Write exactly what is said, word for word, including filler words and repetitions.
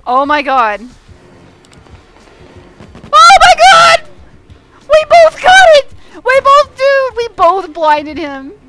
Oh my god. Oh my god! We both got it! We both do! We both blinded him.